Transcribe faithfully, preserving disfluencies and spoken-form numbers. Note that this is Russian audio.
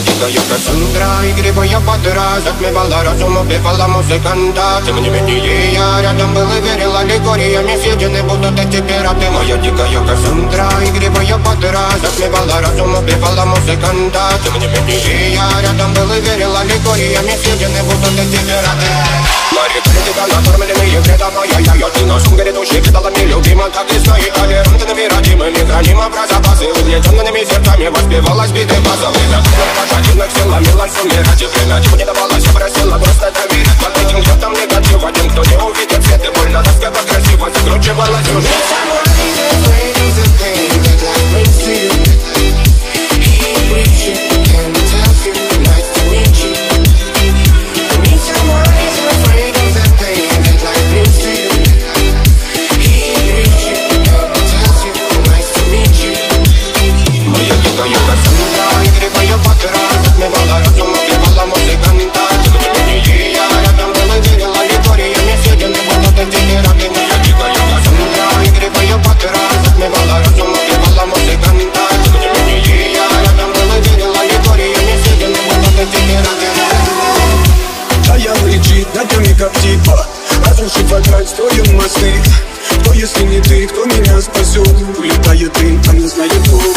дикая Кассандра, игривая подра, затмевала разум, убивала музыканта. Тем не менее я рядом был и верил, аллегориями съедены будут эти пираты. Моя дикая Кассандра, игривая подра, затмевала разум, убивала музыканта. Тем не менее я рядом был и верил, аллегориями съедены будут эти пираты. Мари критика, накормленные вредом, ай-яй-яй, ты нашим грядущий предалами любима, так и знает, толерантными родимыми, хранимо про запасы, угнетенными сердцами воспевалась биты базовые. Пожаденных силами лась умирать, и время чего не давалось, я просила просто доверять. Под этим кто-то негатив, один, кто не увидит свет, и больно тоска красиво закручивалась уже. Как типа разрушить вокруг строим мосты. Кто, если не ты, кто меня спасет? Улетает дым, а не знает кто.